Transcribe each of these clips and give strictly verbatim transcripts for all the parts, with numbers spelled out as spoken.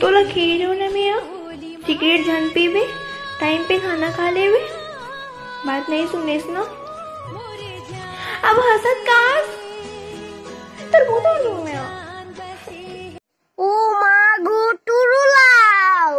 तोला खेजो न मिया सिगरेट झन पीबे टाइम पे खाना खा लेबे बात नहीं सुनेस ना अब हसत कास तर वो तो लूं मैं ओ मागो टुरुलाव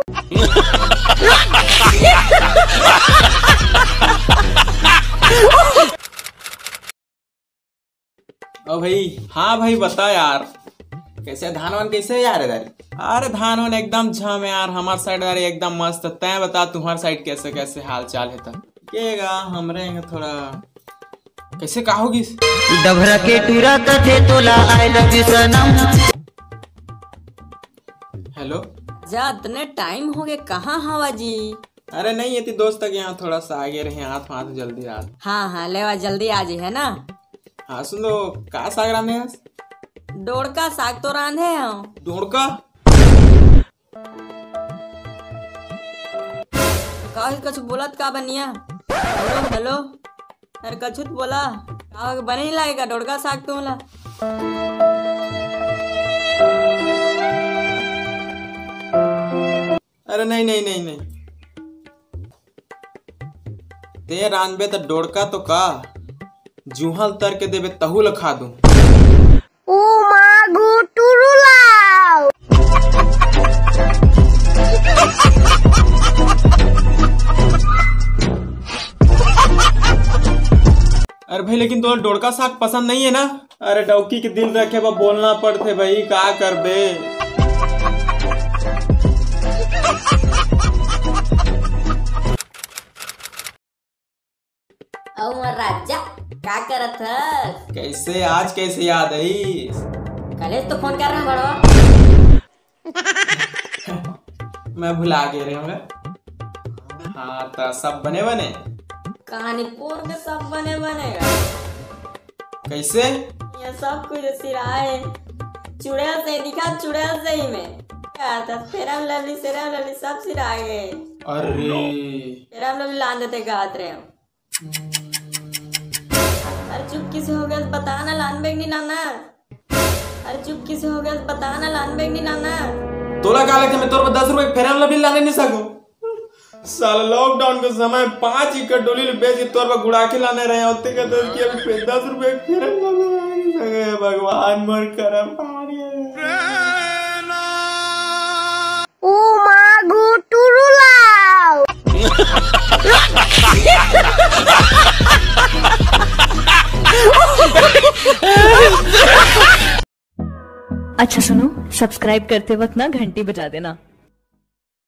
ओ भाई हाँ भाई बता यार कैसे धान वान कैसे यार इधर। अरे धान वान एकदम झम यार हमार साइड यार एकदम मस्त। तय बता तुम्हार साइड कैसे कैसे हाल चाल है तब केगा हमरे थोड़ा कैसे कहोगी डभरा के टूरा थे तोला आई लव यू सनम। हेलो जा इतने टाइम हो गए कहाँ हवा जी। अरे नहीं ये दोस्त तक यहाँ थोड़ा सा आगे रहे हाथ हाथ जल्दी रात। हाँ हाँ लेवा जल्दी आ जी है ना। हाँ सुन दो का साग रांधे हैं। डोड़का साग तो रांधे हैं। डोड़का काहे कछु बोलत का बनिया। हेलो हेलो अरे कछु तो बोला का बने नहीं लगेगा डोड़का साग तुमला। अरे नहीं नहीं नहीं नहीं ते रांधबे तो डोड़का तो का जूहल तर के देबे तहुल खा दूं। ओ मागो टुरुलाव अरे भाई लेकिन तो डोड़का साग पसंद नहीं है ना। अरे डौकी के दिल रखे बा बोलना पड़ते भाई का कर बे। ओ राजा क्या करत है। कैसे आज कैसे याद आई। कलेज तो फोन कर रहा बड़वा। मैं भुला गए रहे होंगे। हाँ तो सब बने बने कहानी पूर के सब बने बनेगा। कैसे ये सब कुछ सिराए चुड़ैल से दिखा चुड़ैल से ही में फेरम लवली सेरम लवली सब सिरा गए। अरे फेरम लवली लान देते गात रहे हो। अरे चुप किसे हो गया बता ना लान बैग नहीं लाना। अरे चुप किसे हो गया बता ना लान बैग नहीं लाना। तोला का लगता मैं तोर पर दस रुपए फेरम लवली लाने नहीं सकूं। साल लॉकडाउन के समय पांच एकड़ डोली बेच के तोर पर गुड़ा के लाने रहे होते का तो कि अभी दस रुपए फेरम लवली लाने सके। भगवान मोर करम पारी। ओ मागो टुरुलाव अच्छा सुनो सब्सक्राइब करते वक्त ना घंटी बजा देना।